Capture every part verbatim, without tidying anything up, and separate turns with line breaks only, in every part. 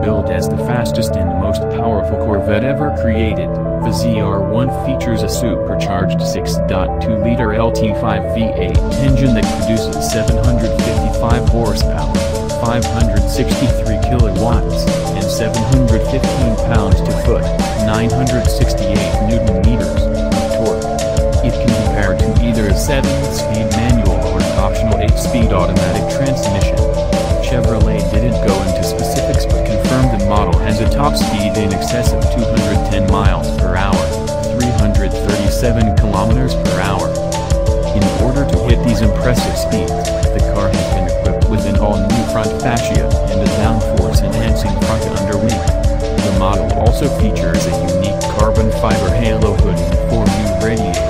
billed as the fastest and most powerful Corvette ever created, the Z R one features a supercharged six point two liter L T five V eight engine that produces seven hundred fifty-five horsepower, five hundred sixty-three kilowatts, and seven hundred fifteen pounds-to-foot, nine hundred sixty-eight newton meters of torque. It can be paired to either a seven-speed manual or an optional eight-speed automatic transmission. Chevrolet didn't go into specifics but confirmed the model has a top speed in excess of two hundred ten miles per hour, three hundred thirty-seven kilometers per hour. In order to hit these impressive speeds, the car has been equipped with an all-new front fascia and a downforce-enhancing front underwing. The model also features a unique carbon fiber halo hood and four new radiators.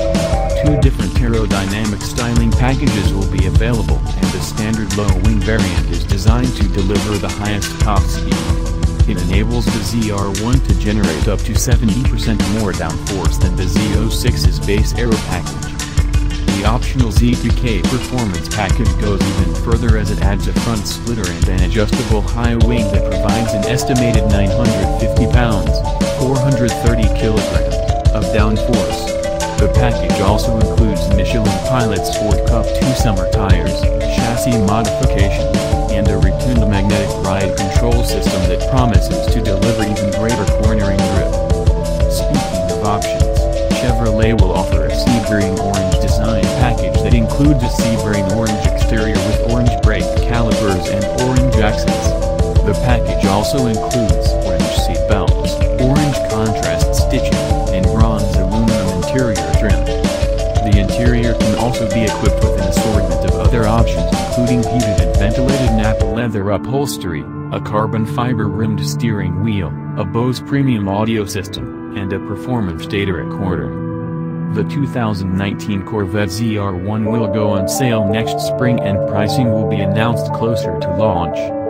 Two different aerodynamic styling packages will be available, and the standard low-wing variant is designed to deliver the highest top speed. It enables the Z R one to generate up to seventy percent more downforce than the Z zero six's base aero package. The optional Z two K performance package goes even further as it adds a front splitter and an adjustable high wing that provides an estimated nine hundred fifty pounds, four hundred thirty kilograms, of downforce. The package also includes Michelin Pilot Sport Cup two summer tires, chassis modification, and a retuned magnetic ride control system that promises to deliver even greater cornering grip. Speaking of options, Chevrolet will offer a Sebring orange design package that includes a Sebring orange exterior with orange brake calipers and orange accents. The package also includes orange seat belts, orange contrast stitching, and bronze aluminum interior trim. The interior can also be equipped with an assortment of other options including heated and ventilated Napa leather upholstery, a carbon fiber rimmed steering wheel, a Bose premium audio system, and a performance data recorder. The two thousand nineteen Corvette Z R one will go on sale next spring and pricing will be announced closer to launch.